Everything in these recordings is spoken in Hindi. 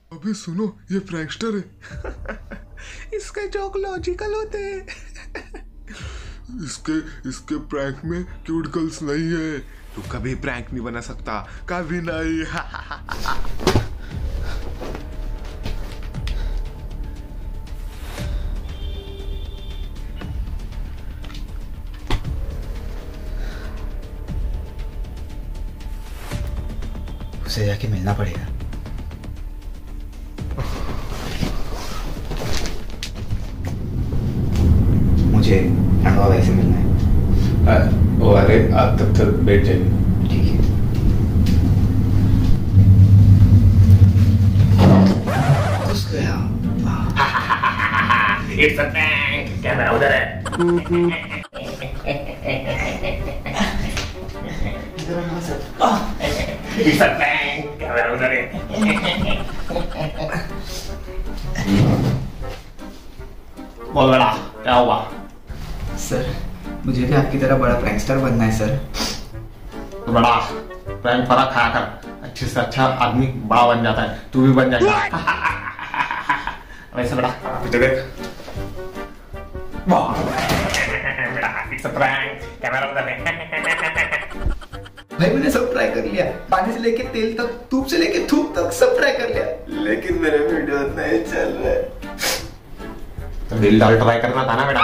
अबे सुनो, ये प्रैंकस्टर है। इसके जोक लॉजिकल होते हैं। इसके प्रैंक में क्यूट गर्ल्स नहीं है। तू कभी प्रैंक नहीं बना सकता, कभी नहीं। उसे जाके मिलना पड़ेगा। मुझे अंडवा भाई से मिलना है। ओ अरे आप तब तक बैठ जाइए। ठीक है। घुस गया। It's a prank. कैमरा उधर है। It's a prank. कैमरा उधर है। बोल बड़ा, क्या हुआ? सर, मुझे भी आपकी तरह बड़ा प्रैंकस्टर बनना है सर। तो बड़ा प्रैंक परा खाया कर, अच्छे से अच्छा आदमी बड़ा बन जाता है। तू भी बन जाएगा। वैसे बड़ा पीछे देख। It's a prank. कैमरा उधर है। भाई मैंने सब ट्राई कर लिया, पानी से लेके तेल तक, धूप से लेके धूप तक सब ट्राई कर लिया, लेकिन मेरे वीडियो नहीं चल रहे। तो दिल डाल ट्राई करना था ना बेटा।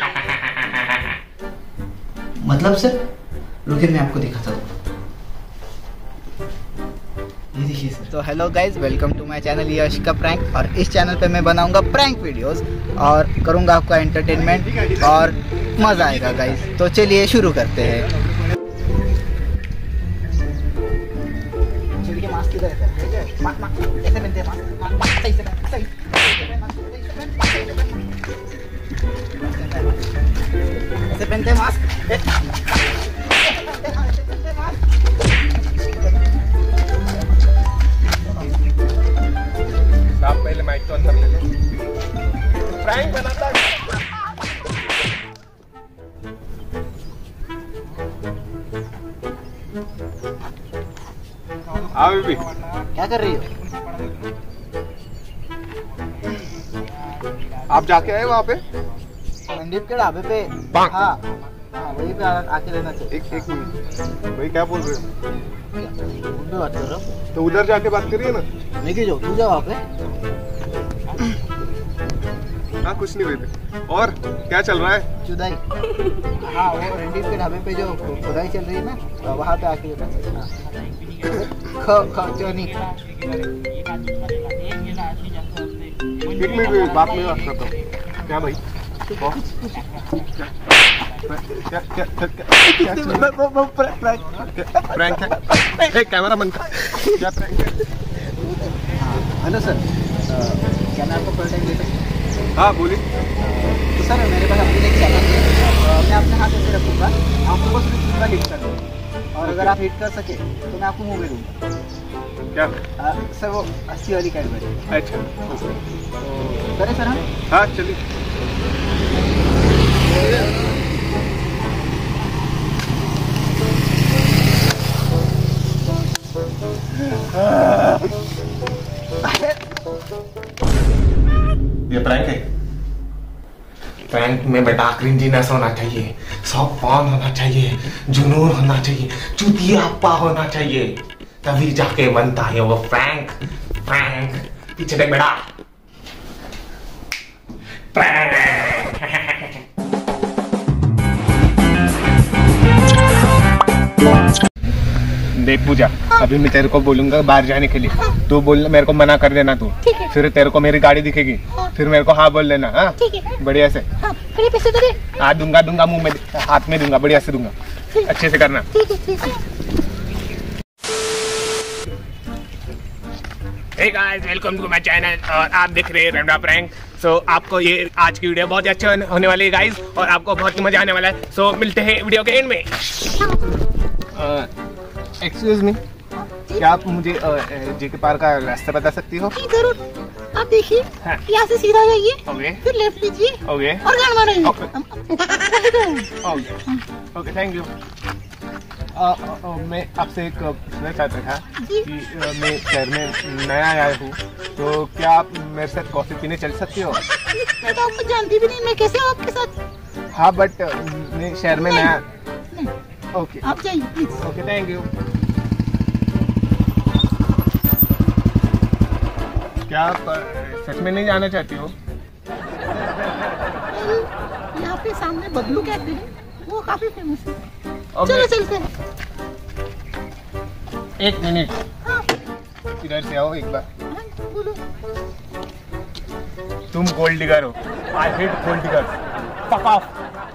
मतलब सर, रुकिए मैं आपको दिखाता हूँ। ये देखिए सर। तो hello guys, welcome to my channel Yash का प्रैंक। और इस चैनल पे मैं बनाऊंगा प्रैंक वीडियोस और करूंगा आपका एंटरटेनमेंट और मजा आएगा गाइज। तो चलिए शुरू करते हैं। मास्क किधर है? ऐसे पहनते हैं मास्क, सही से सही ऐसे पहनते हैं मास्क। आप पहले माइक तो अंदर ले लो। प्रैंक बनाता है। हाँ बेबी, क्या कर रही हो? आप जाके आए वहाँ पे? रणदीप के ढाबे पे। हाँ हाँ, वहीं पे आके लेना चाहिए। एक मिनट भाई, क्या बोल रहे हो? उनसे बात कर रहा हूँ। तो उधर जाके बात करिए ना। लेके जाओ, तू जा वहाँ पे। हाँ कुछ नहीं बेबी। और क्या चल रहा है? जुदाई। हाँ, वो रणदीप के ढाबे पे जो खुदाई चल रही है ना, वहाँ पे आके लेना चाहिए। एक मिनट बात में बात करता हूँ। क्या भाई? प्रैंक है? कैमरा बंद कर। क्या प्रैंक है? हेलो सर, क्या मैं आपको कॉल टाइम दे सकता हूँ? हाँ बोलिए। तो सर मेरे पास अपनी एक चैनल है, मैं अपने हाथ ऐसे रखूँगा, आपको बस दूसरा हिट कर दूँगा, और अगर आप हिट कर सके तो मैं आपको मुँह में दूँगा। क्या? सर वो 80 वाली कैडबरी। अच्छा तो करें सर हम? हाँ चलिए। ये प्रैंक है। प्रैंक में बेटा क्रिंजीनेस होना चाहिए, सॉफ्ट पॉर्न होना चाहिए, जुनून होना चाहिए, चुतियापा होना चाहिए, तभी जाके बनता है वो प्रैंक। प्रैंक पीछे देख बेटा। प्रैंक। देख पूजा, अभी मैं तेरे को बोलूंगा बाहर जाने के लिए, तू बोल, मेरे को मना कर देना तू। फिर तेरे को मेरी गाड़ी दिखेगी, फिर मेरे को हाँ बोल देना। हाँ बढ़िया से। पैसे दे। हाँ दूंगा, मुंह में हाथ में दूंगा, बढ़िया से दूंगा, अच्छे से करना। Hey guys, welcome to my channel और आप देख रहे हैं रैंडम प्रैंक। सो आपको ये आज की वीडियो बहुत ही अच्छी होने वाली है गाइस, और आपको बहुत ही मजा आने वाला है। सो मिलते हैं वीडियो के एंड में। एक्सक्यूज मी, क्या आप मुझे जेके पार्क का रास्ता बता सकती हो? जरूर, आप देखिए, यहाँ से सीधा जाइए, ओके, फिर लेफ्ट लीजिए, ओके, और गाना मारिए। Okay, thank you. मैं आपसे एक पूछना चाहता था जी। कि मैं शहर में नया आया हूँ, तो क्या आप मेरे साथ कॉफी पीने चल सकती हो? मैं तो आपको जानती भी नहीं, मैं कैसे आऊँ आपके साथ? हाँ, बट मैं शहर में नया। नहीं, ओके आप जाइए प्लीज। Okay, thank you. क्या आप सच में नहीं जाना चाहती हो? यहाँ पे सामने बबलू कहते हैं, वो काफी फेमस है। और चलो मैं- चलते हैं। एक मिनट, हाँ, इधर से आओ एक बार। हाँ, बोलो। तुम गोल्ड डिगर हो। I hate gold digger. Fuck off.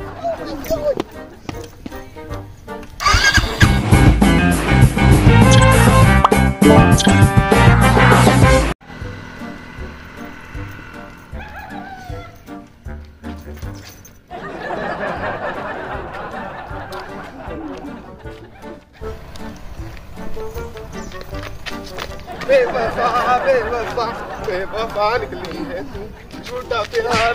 बेवफा बेवफा बेवफा निकली है तू, झूठा प्यार।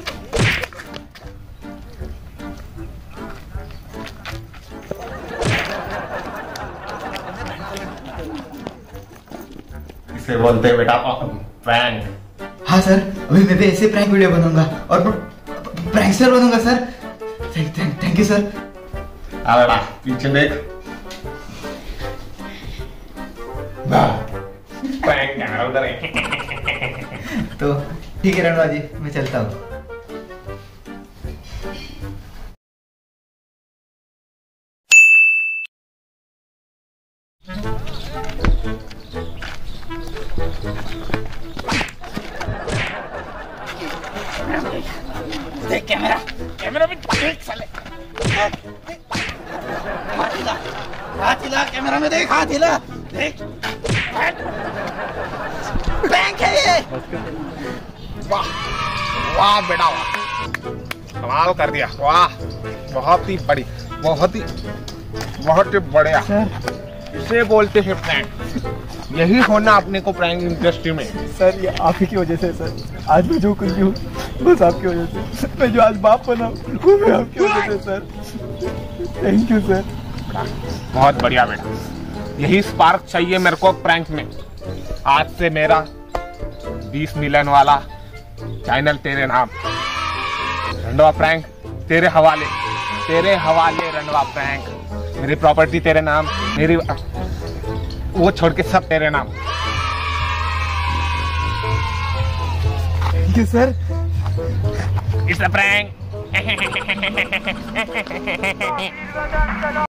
इसे बोलते हैं बेटा प्रैंक। हाँ सर, अभी मैं भी ऐसे प्रैंक वीडियो बनाऊंगा और प्रैंकस्टर बनूंगा सर। Thank you sir. आ बेटा पीछे देख। प्रैंक कैमरा उधर है। तो ठीक है रणवा जी, मैं चलता हूँ। देख कैमरा, कैमरा में देख साले। हाथ हिला, कैमरा में देख, हाथ हिला, देख। प्रैंक है ये। वाह वाह बेटा वाह, कमाल कर दिया। वाह, बहुत ही बड़ी, बहुत ही बढ़िया। इसे बोलते हैं प्रैंक। यही होना अपने को प्रैंक इंडस्ट्री में। सर ये आप ही की वजह से सर, आज मैं जो कुछ भी हूँ बस आपकी वजह से। मैं जो आज बाप बना हूँ वो मैं आपकी वजह से सर। Thank you sir. बहुत बढ़िया बेटा, यही स्पार्क चाहिए मेरे को प्रैंक में। आज से मेरा 20 मिलियन वाला चैनल तेरे नाम, रंडवा प्रैंक तेरे हवाले रंडवा प्रैंक। मेरी प्रॉपर्टी तेरे नाम, मेरी वो छोड़ के सब तेरे नाम। Thank you sir. It's a prank.